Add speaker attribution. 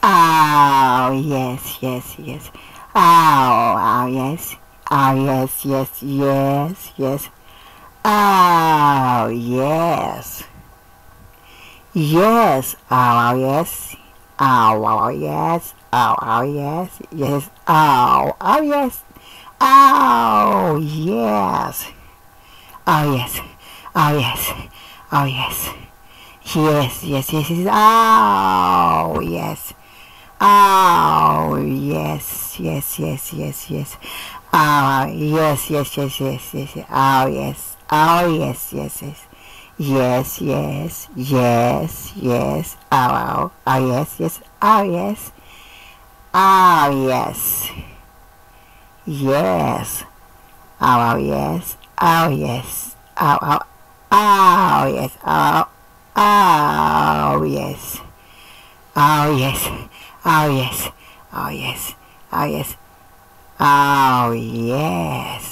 Speaker 1: Oh, yes, yes, yes. Oh, oh, yes. Oh, yes, yes, yes, yes. Oh, yes. Yes. Oh, oh, yes. Oh, oh, yes. Oh, oh, yes. Yes. Oh, oh, yes. Oh, yes. Oh, yes. Oh, yes. Oh, yes. Yes, yes, yes, yes. Oh, yes. Oh, yes, yes, yes, yes, yes. Oh, yes, yes, yes, yes, yes, yes. Oh, yes. Oh, yes, yes, yes. Yes, yes, yes, yes. Oh, oh, oh, yes, yes. Oh, yes. Oh, yes. Yes. Oh, oh, yes. Oh, yes. Oh, oh, oh, yes. Oh, oh, yes. Oh, yes. Oh, yes. Oh, yes. Oh, yes. Oh, yes.